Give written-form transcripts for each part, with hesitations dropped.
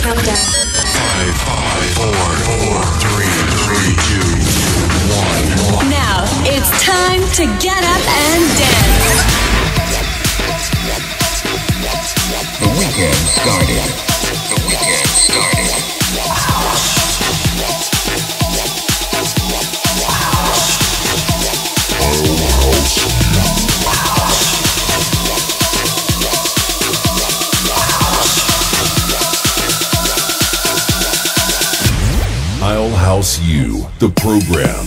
countdown. 5, 4, 3, 2, 1. Now it's time to get up and dance. The weekend started. The weekend started. I'll House You, the program.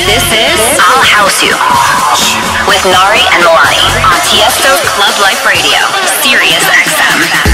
This is I'll House You with Nari and Milani on Tiesto's Club Life Radio, Sirius XM.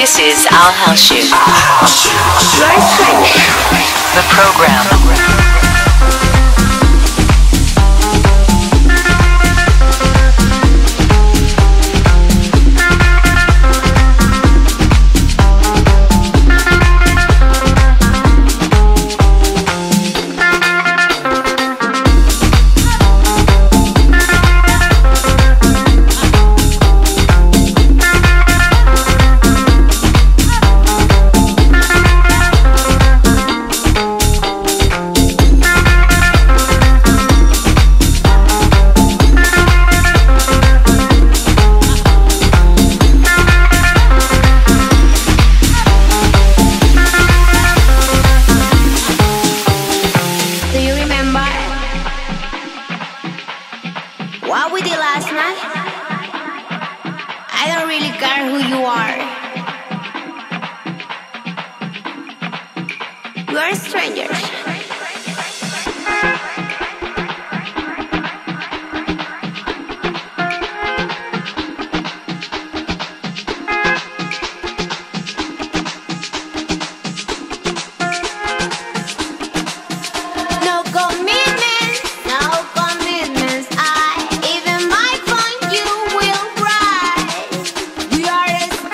This is I'll House You. The program.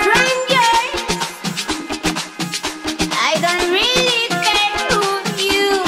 I don't really care who you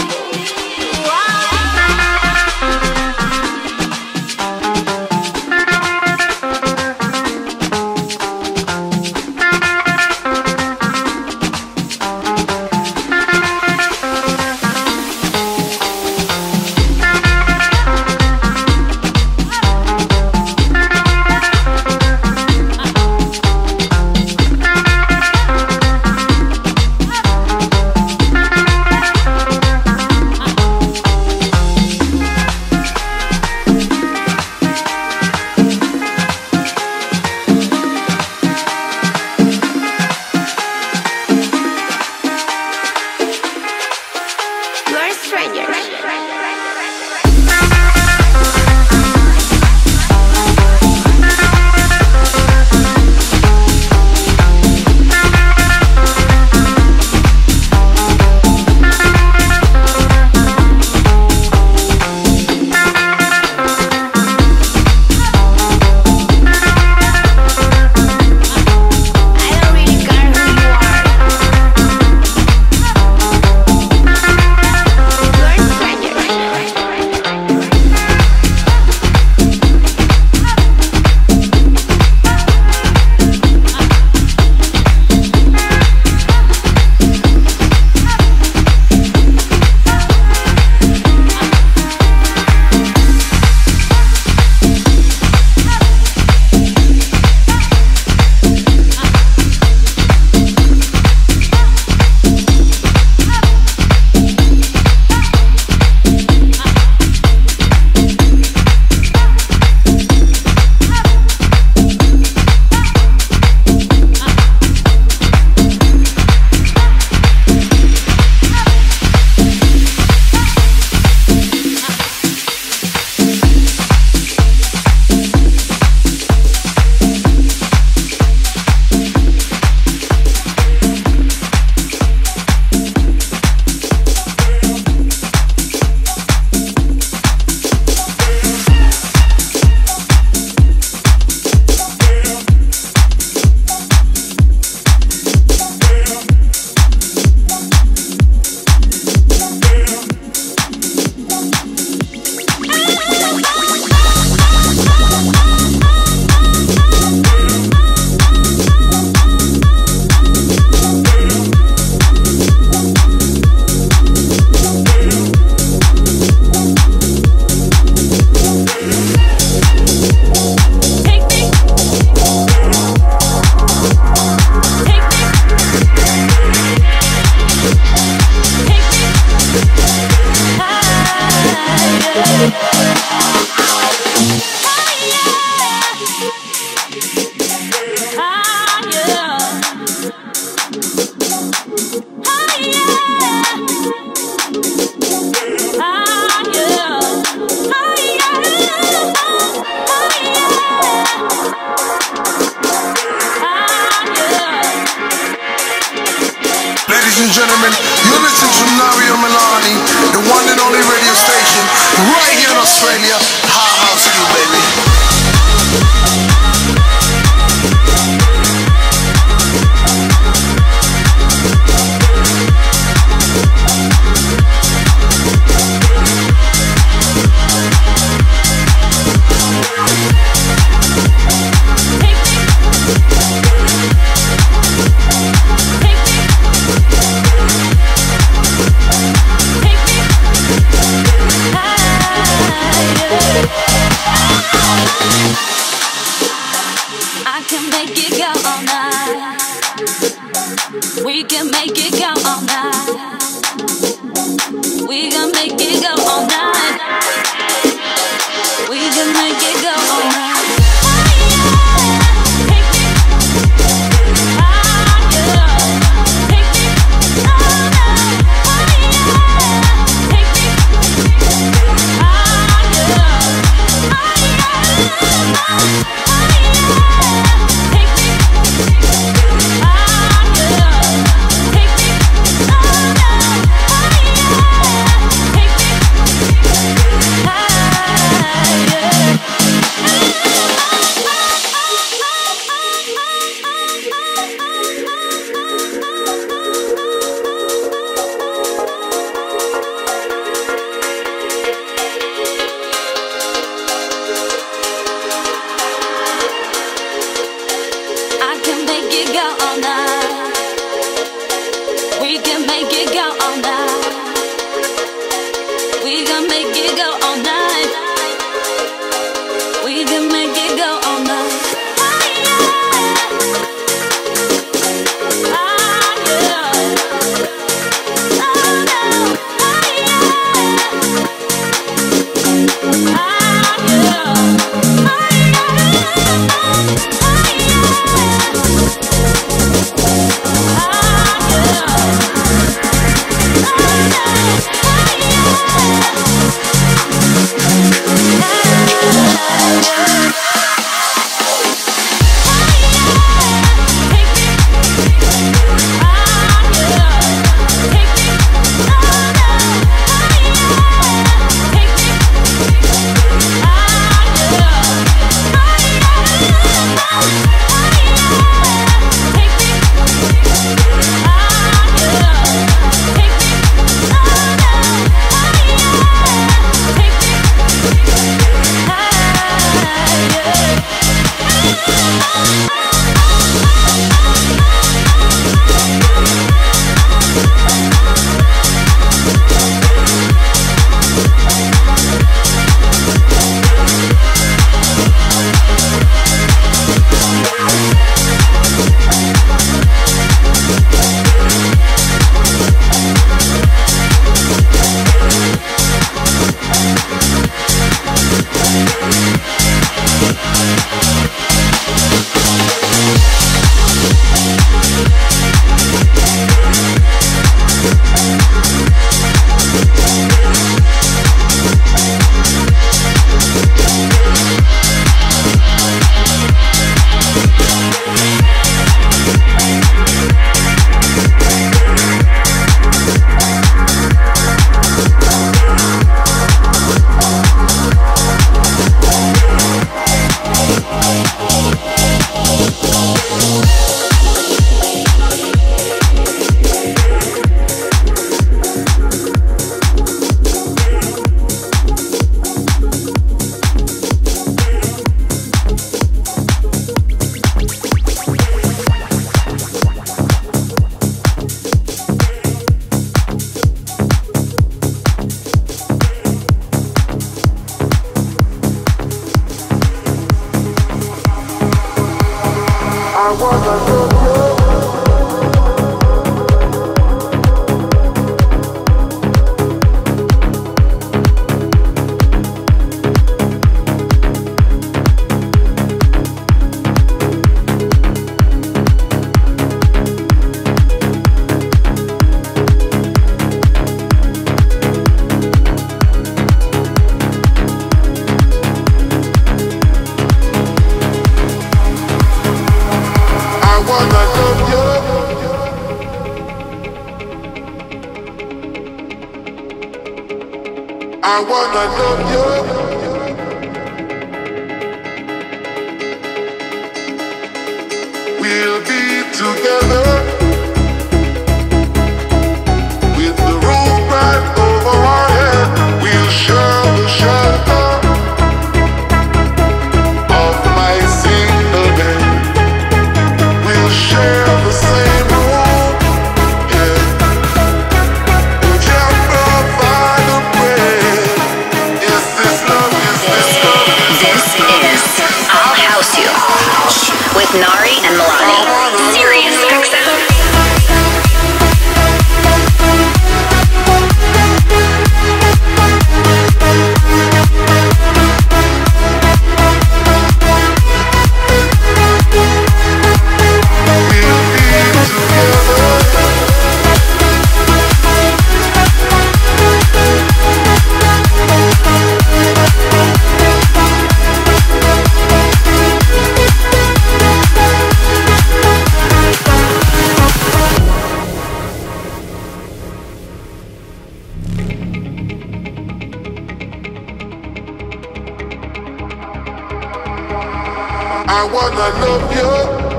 I wanna love you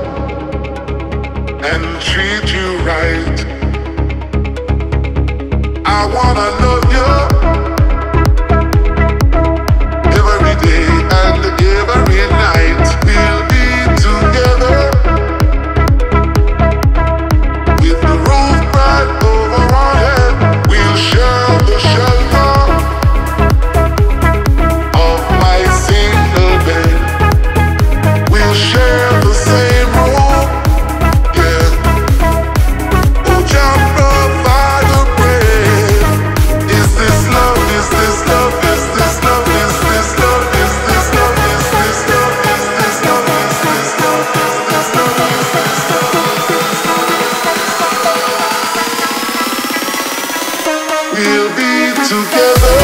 and treat you right. I wanna love you every day and every night. We'll be together with the roof right over our head. We'll share the shelter of my single bed. We'll share the same room, yeah. Oh, Jah provide the bread. Is this love? Is this love? Is this love? Is this love? Is this love? Is this love? Is this love? Is this love? Is this love? Is this love? We'll be together.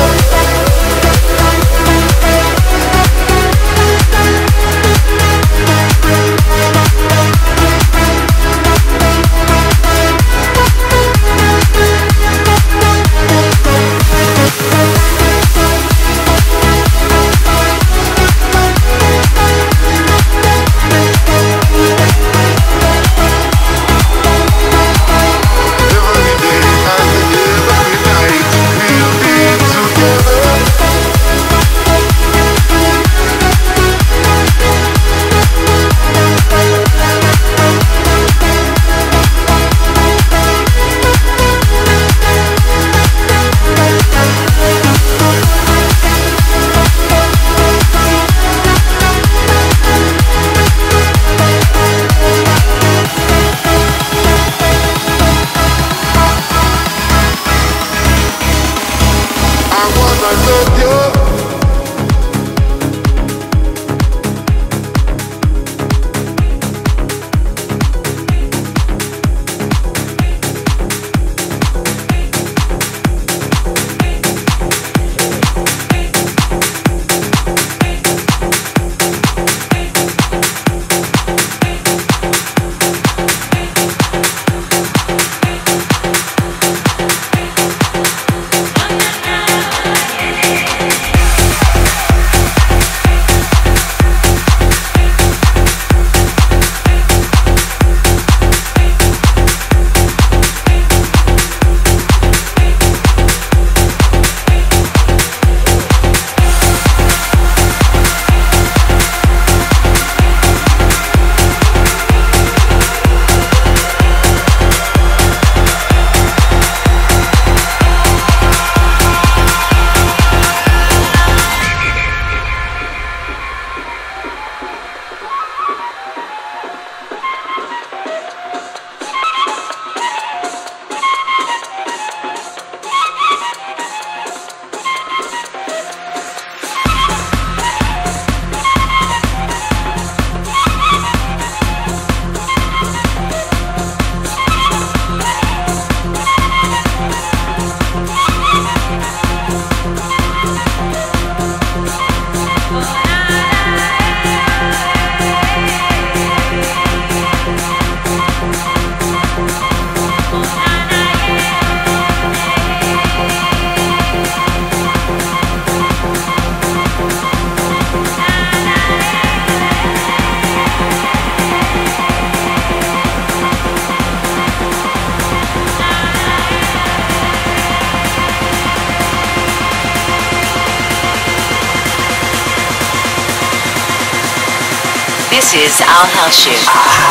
This is I'll House You.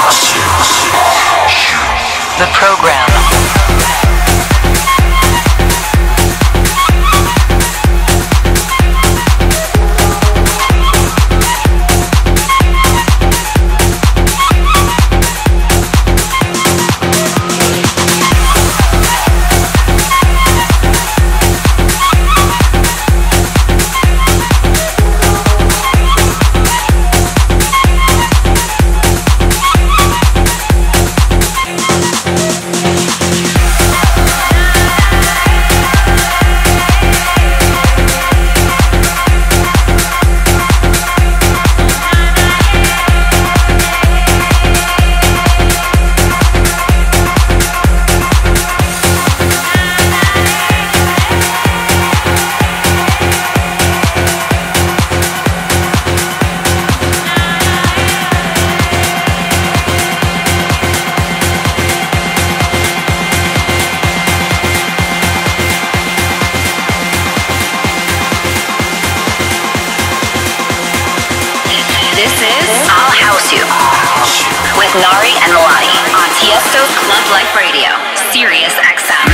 The program. Nari and Milani on Tiesto's Club Life Radio, Sirius XM.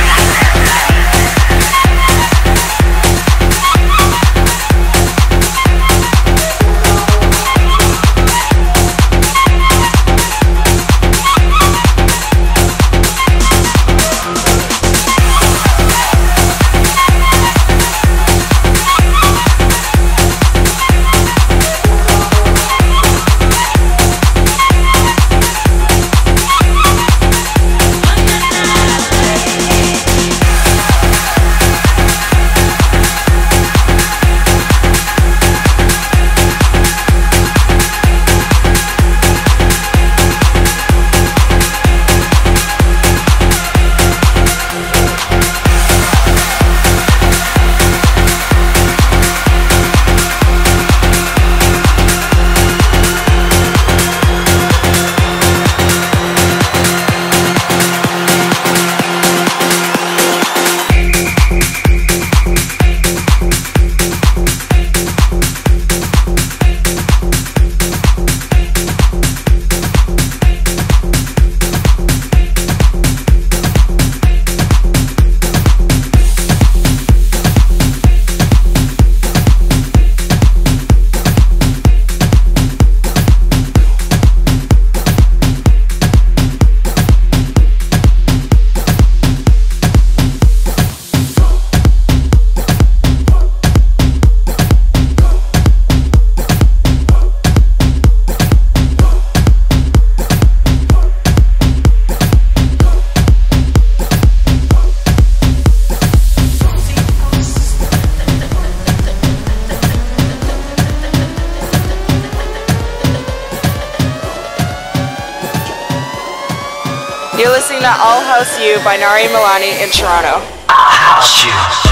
You're listening to I'll House You by Nari and Milani in Toronto. I'll House You.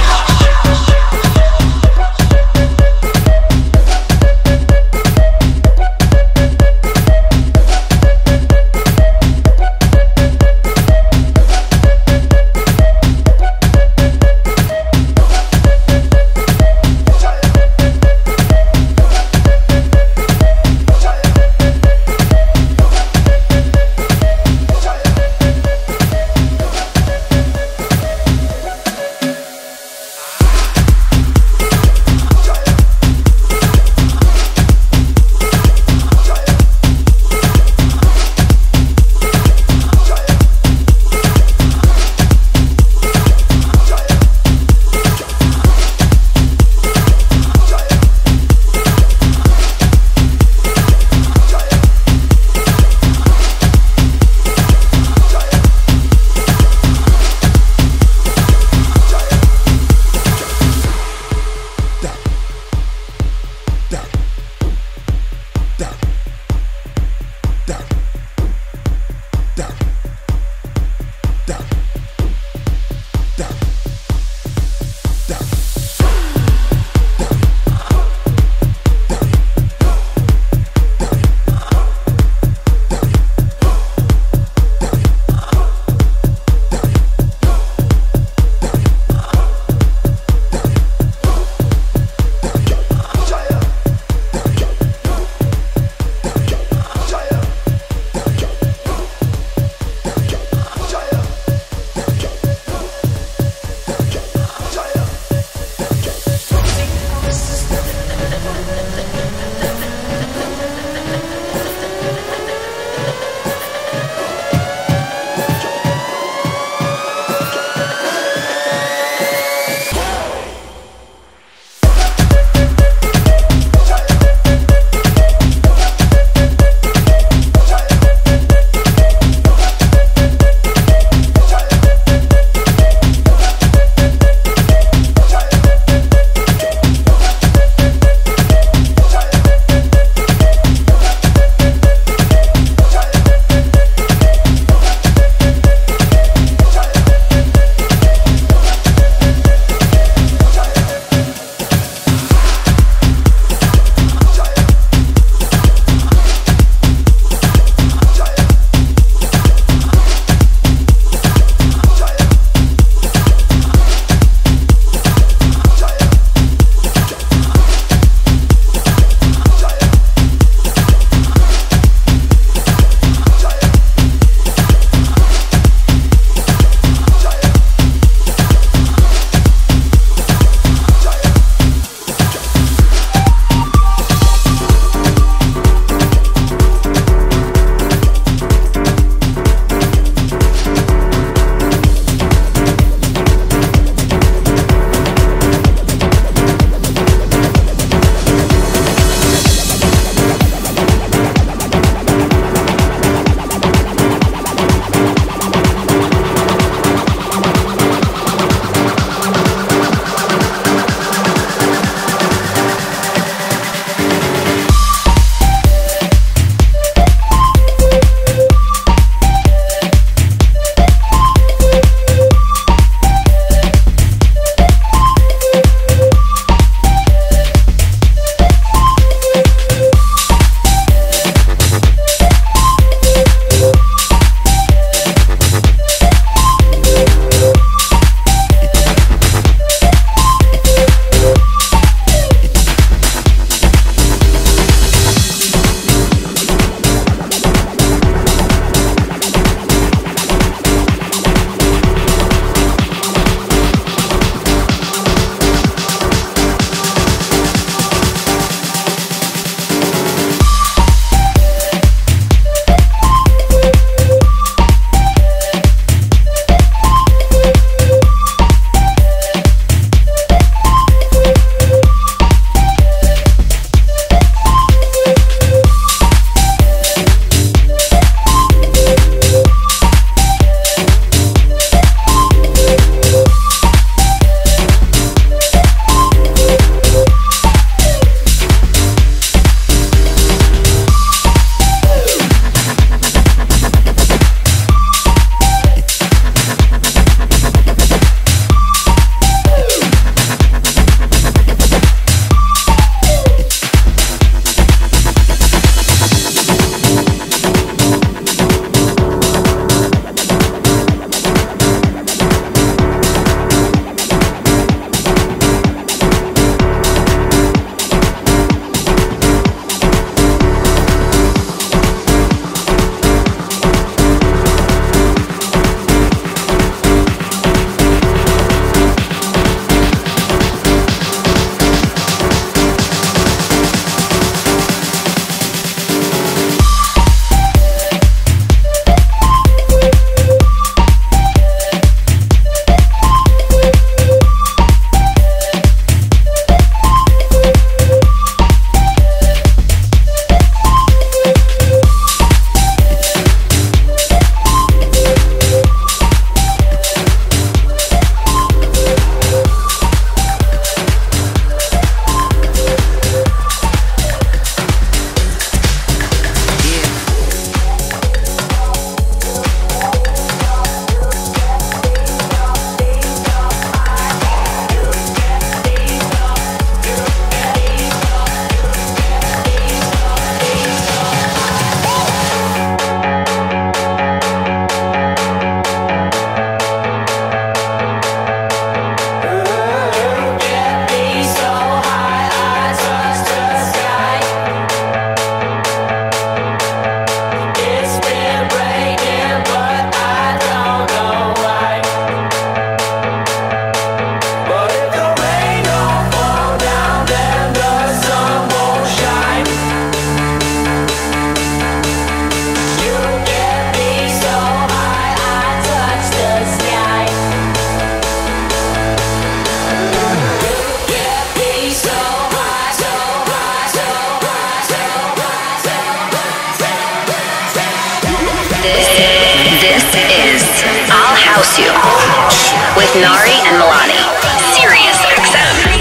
with Nari and Milani. Sirius XM.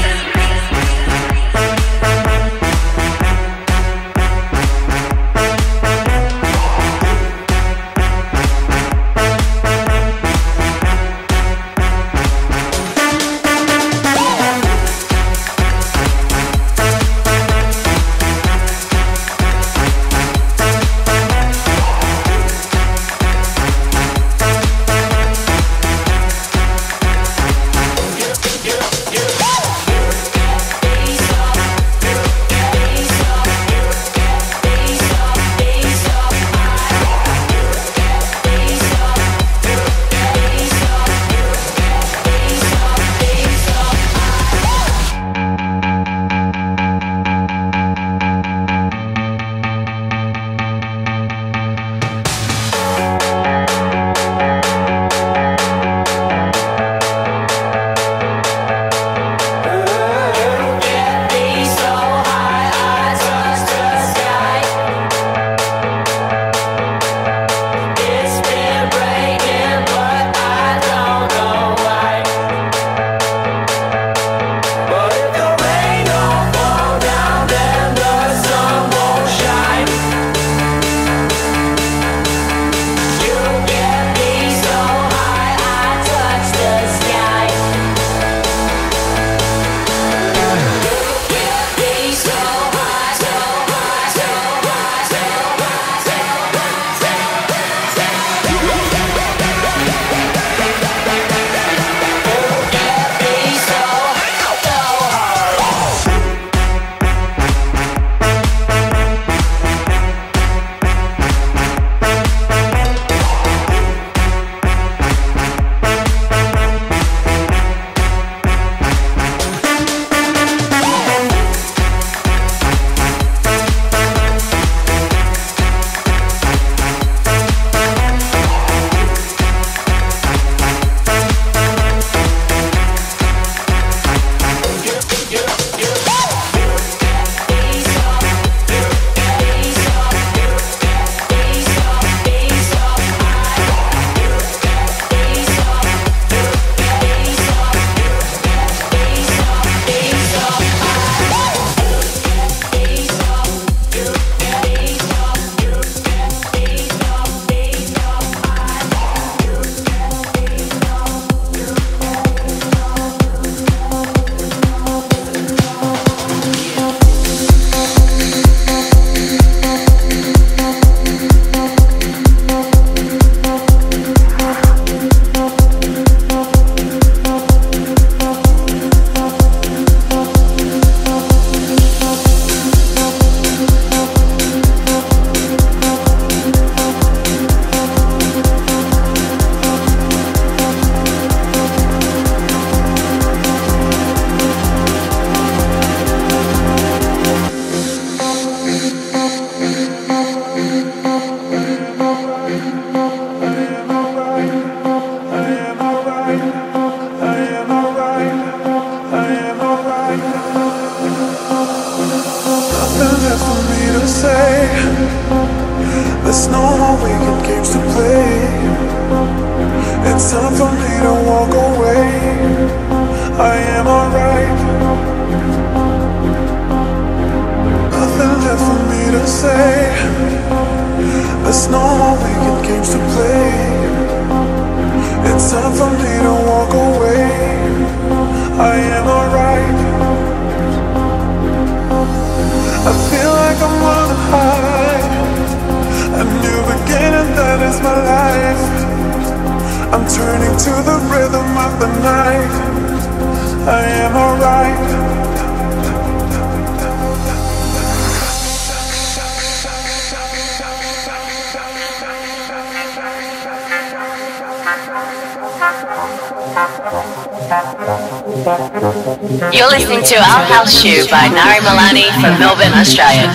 You're listening to Our House Shoe by Nari Milani from Melbourne, Australia.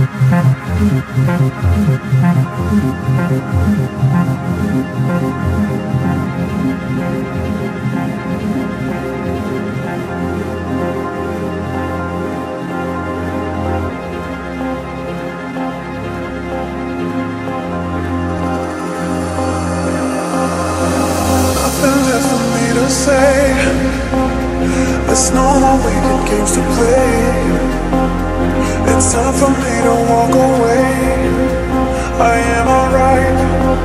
Nothing left for me to say. There's no more wicked games to play. It's time for me to walk away. I am alright.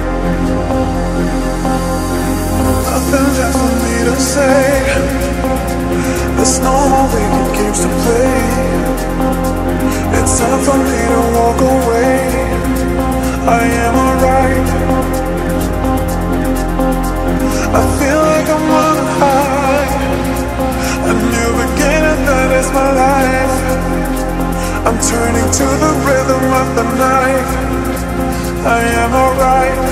Nothing left for me to say. There's no more wicked games to play. It's time for me to walk away. I am alright. I feel like I'm on a high. A new beginning, that is my life. I'm turning to the rhythm of the night. I am alright.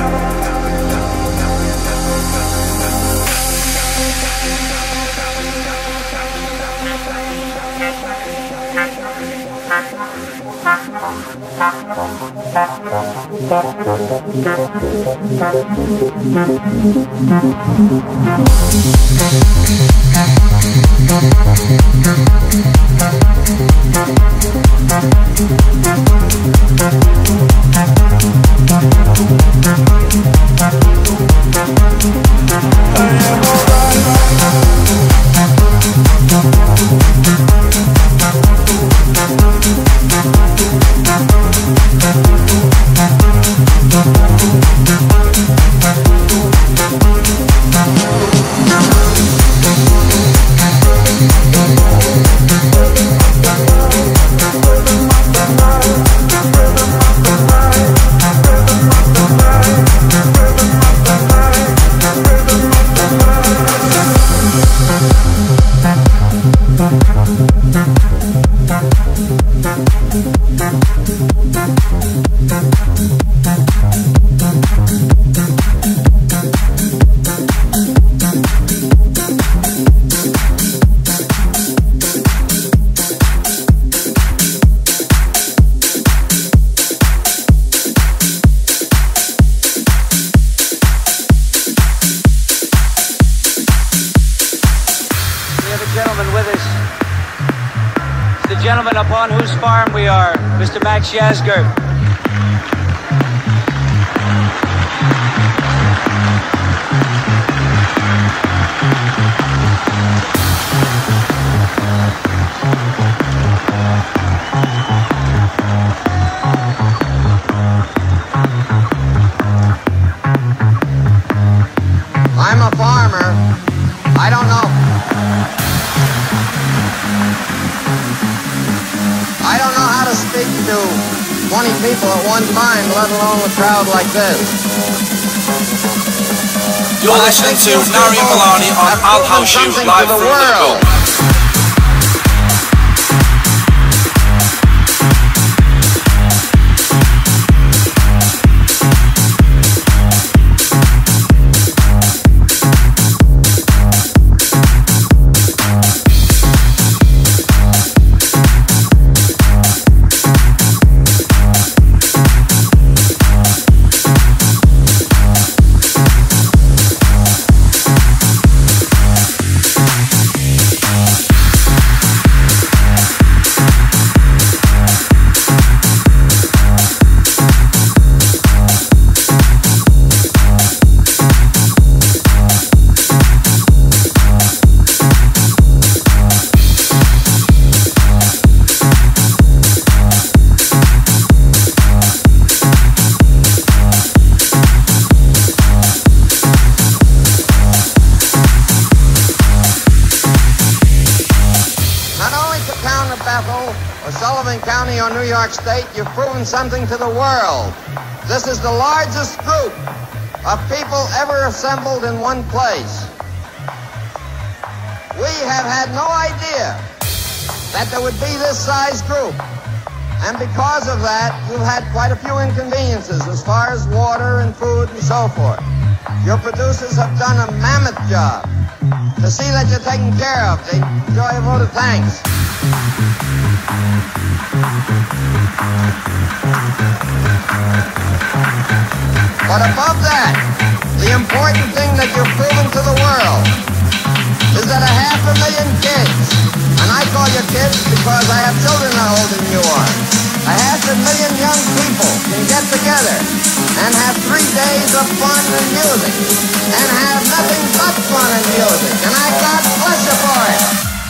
Upon whose farm we are, Mr. Max Yasgur. I'm a farmer. I don't know. I don't know how to speak to 20 people at one time, let alone a crowd like this. You're listening to Nari Milani on I'll House You live from Liverpool. County or New York State, you've proven something to the world. This is the largest group of people ever assembled in one place. We have had no idea that there would be this size group. And because of that, you've had quite a few inconveniences as far as water and food and so forth. Your producers have done a mammoth job. To see that you're taken care of, they enjoy a vote of thanks. But above that, the important thing that you're proving to the world is that 500,000 kids, and I call you kids because I have children older than you are, 500,000 young people can get together and have 3 days of fun and music, and have nothing but fun and music, and I God bless you for it.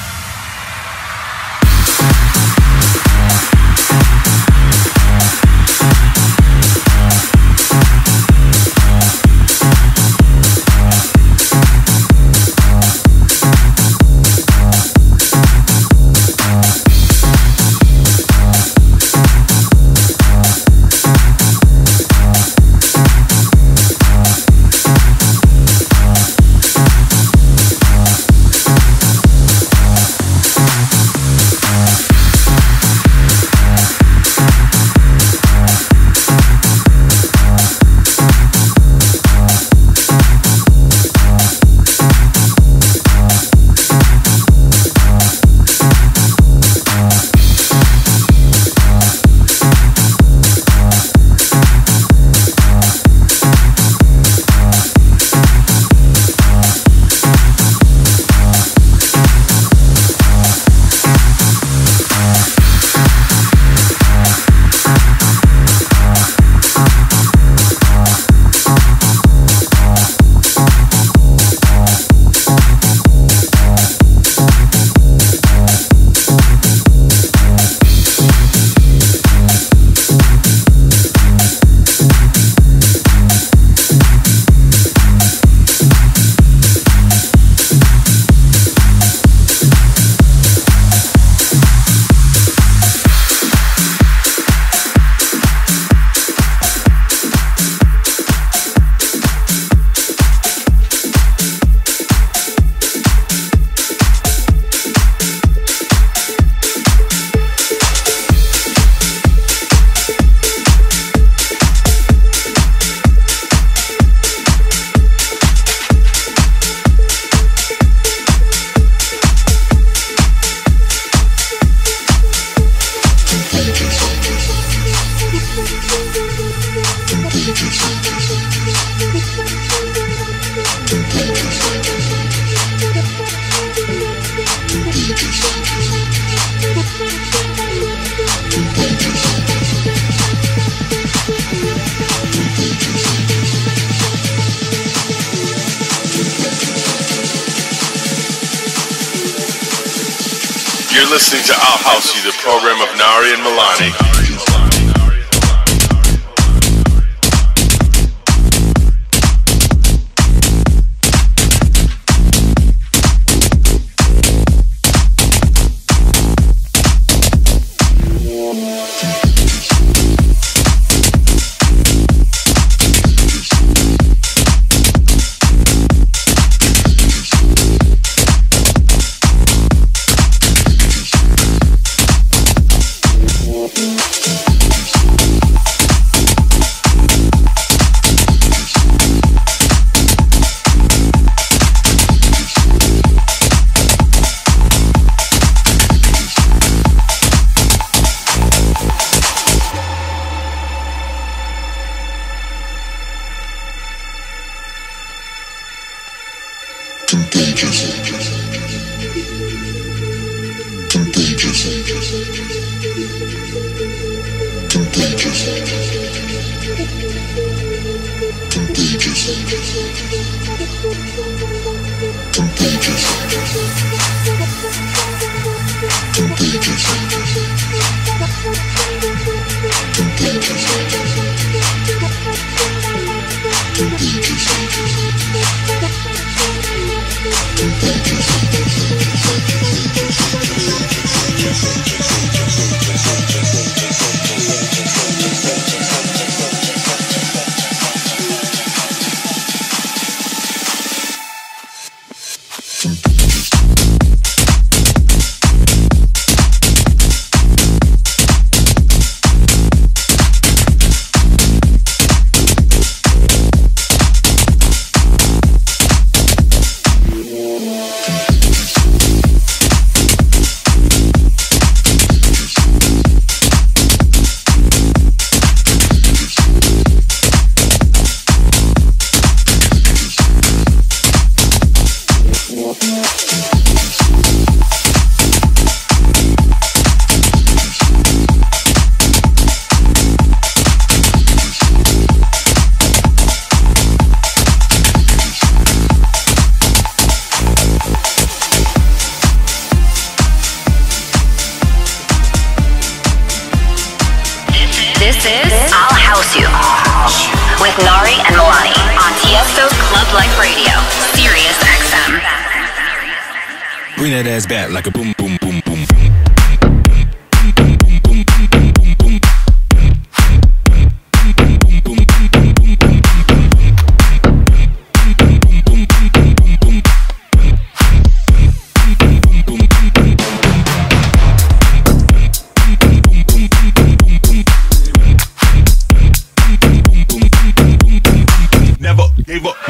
You're listening to I'll House You, the program of Nari and Milani. Contagious. House You with Nari and Milani on Tiesto's Club Life Radio, Sirius XM. Bring that ass back like a boom, boom, boom, boom. Gave up.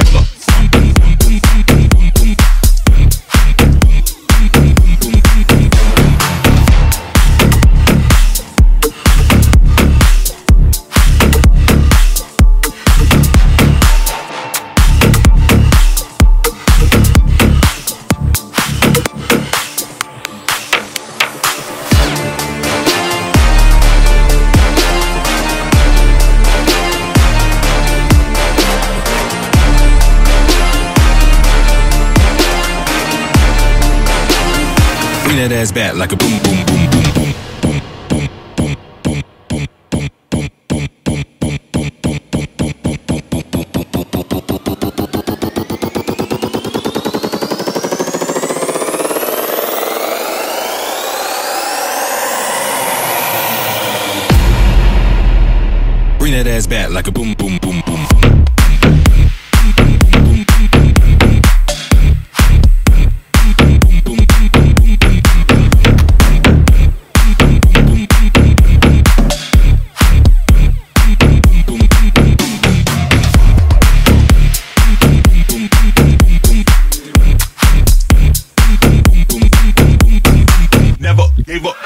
Bring that ass back like a boom, boom, boom, boom, boom. Bring that ass back like a boom, boom, boom, boom. Gave up.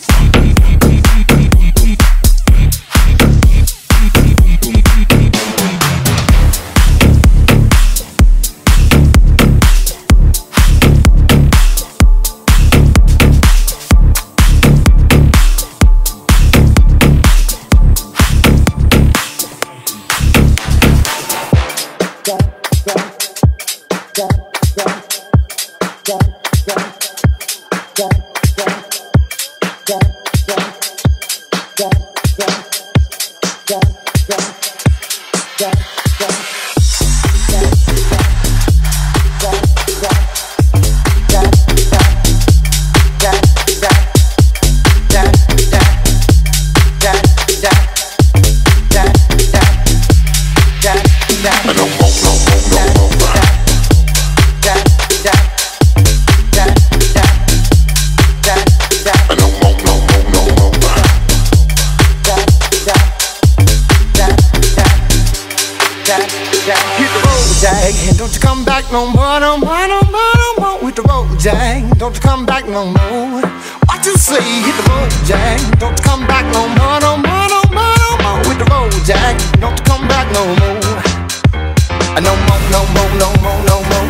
Don't you come back no more, no more, no more, no more with the road, Jack. Don't you come back no more. What you say? Hit the road, Jack. Don't you come back no more, no more, no more, no more with the road, Jack. Don't you come back no more. No more, no more, no more, no more.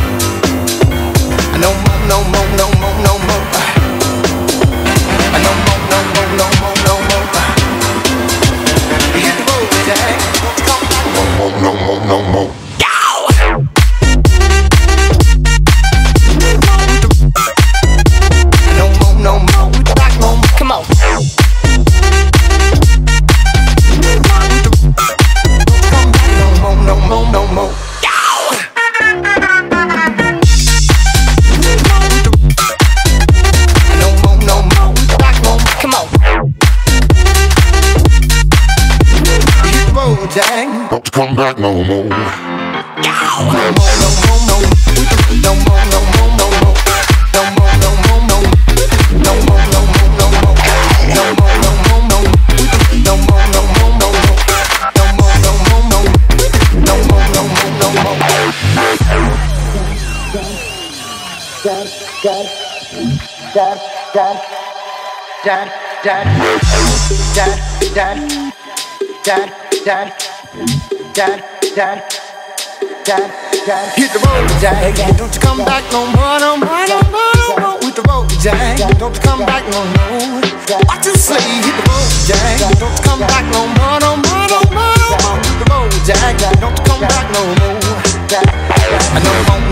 No more, no more, no more, no more. No more, no more, no more, no more. Hit the road, Jack. Don't you come back no more, no more, no more. No more, we back no more. Come on. Come back no more, no more, no more. No more, no more, we back no more. Come on. Hit the road, Jack. Don't come back no more. No more, no more, no more. No more, no more, no more. No more, no more, no more. No more, no more, no more. No more, no more, no more. No more, no more, no more. No more, no more, no more. No more, no more, no more. Hit the road, Jack. Don't you come back no more, no more, no more, no more with the road, Jack. Don't you come back no more. What you say? Hit the road, Jack. Don't you come back no more, no more, no more, no more with the road, Jack. Don't you come back no more. No more.